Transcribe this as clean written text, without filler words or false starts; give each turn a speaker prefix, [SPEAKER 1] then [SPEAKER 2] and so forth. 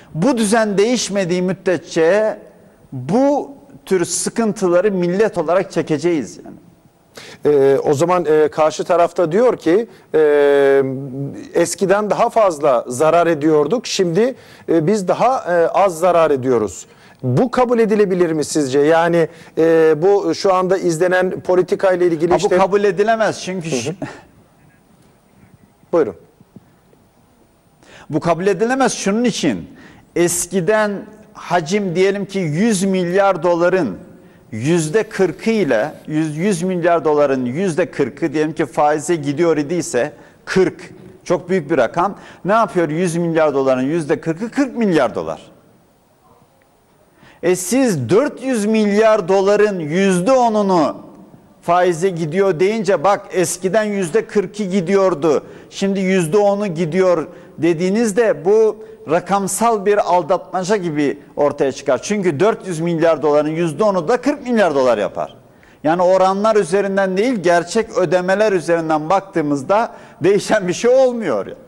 [SPEAKER 1] Bu düzen değişmediği müddetçe bu tür sıkıntıları millet olarak çekeceğiz yani.
[SPEAKER 2] O zaman karşı tarafta diyor ki eskiden daha fazla zarar ediyorduk, şimdi biz daha az zarar ediyoruz. Bu kabul edilebilir mi sizce? Yani bu şu anda izlenen politika ile ilgili
[SPEAKER 1] Bu kabul edilemez çünkü
[SPEAKER 2] buyurun.
[SPEAKER 1] Bu kabul edilemez şunun için. Eskiden hacim diyelim ki 100 milyar doların %40'ı ile 100 milyar doların %40'ı diyelim ki faize gidiyor idiyse 40 çok büyük bir rakam. Ne yapıyor 100 milyar doların %40'ı 40 milyar dolar. Siz 400 milyar doların %10'unu faize gidiyor deyince bak eskiden %40'ı gidiyordu şimdi %10'u gidiyor dediğinizde bu rakamsal bir aldatmaca gibi ortaya çıkar. Çünkü 400 milyar doların %10'u da 40 milyar dolar yapar. Yani oranlar üzerinden değil gerçek ödemeler üzerinden baktığımızda değişen bir şey olmuyor.